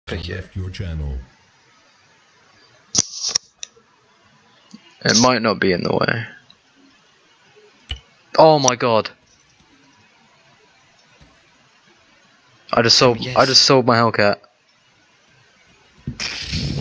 Pick it. Left your channel. It might not be in the way. Oh my god. I just sold Yes. my Hellcat.